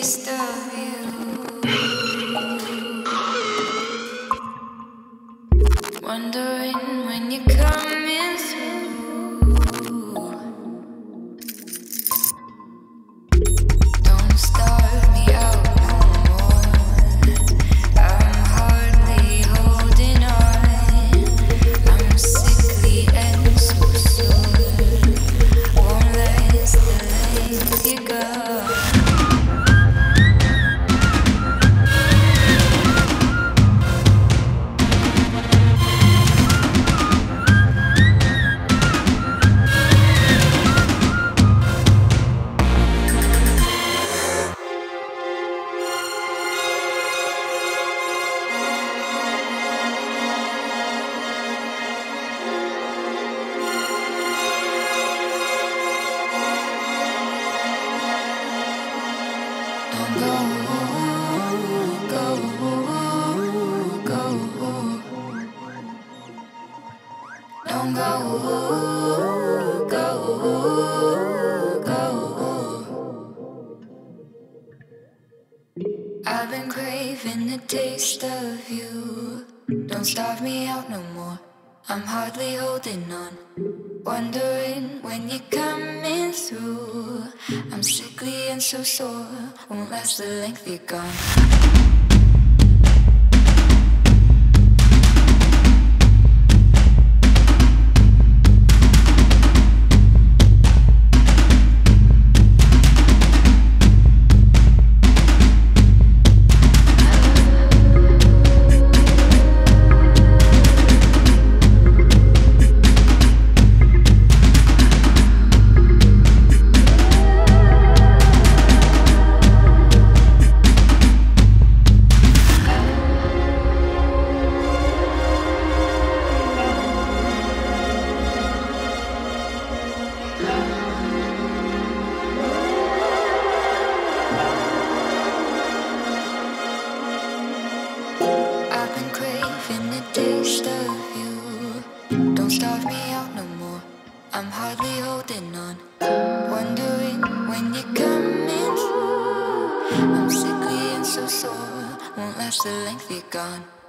taste of you. Wondering when you're coming through. Don't start me out no more. I'm hardly holding on. I'm sickly and so sore. Won't last the length you got. Don't go, go. I've been craving the taste of you. Don't starve me out no more. I'm hardly holding on. Wondering when you're coming through. I'm sickly and so sore. Won't last the length you're gone. Taste of you. Don't starve me out no more. I'm hardly holding on. Wondering when you're coming through. I'm sickly and so sore. Won't last the length you're gone.